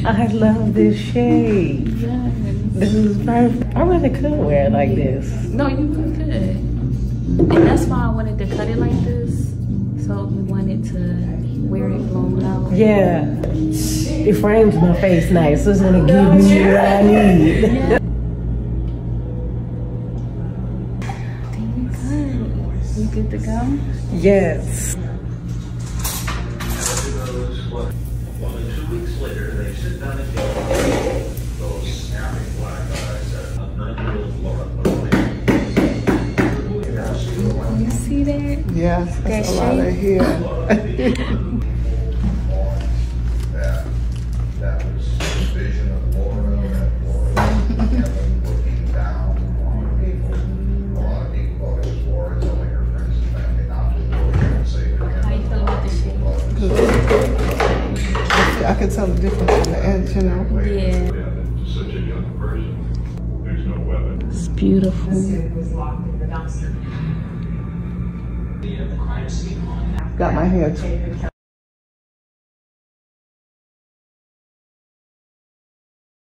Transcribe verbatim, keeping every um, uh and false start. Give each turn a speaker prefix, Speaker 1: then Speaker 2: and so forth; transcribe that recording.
Speaker 1: I love this shade.
Speaker 2: Yes.
Speaker 1: This is perfect. I really could wear it like this.
Speaker 2: No, you really could. And that's why I wanted to cut it like this. So you wanted to wear it blown out.
Speaker 1: Yeah. It frames my face nice, so it's gonna give me what I need.
Speaker 2: Yeah. You good to go?
Speaker 1: Yes.
Speaker 2: You see that?
Speaker 1: Yes, that's
Speaker 2: That
Speaker 1: a lot of
Speaker 2: shape?
Speaker 1: hair.
Speaker 3: That was his vision of Laura, that Laura, Kevin looking down on people. A lot of people thought it was Laura telling her friends and family not to look and say it again.
Speaker 2: How you feel about the shape?
Speaker 1: I can tell the difference in the edge, you know.
Speaker 2: Yeah.
Speaker 3: Such a young person, there's no weapon.
Speaker 2: It's beautiful.
Speaker 1: Got my hair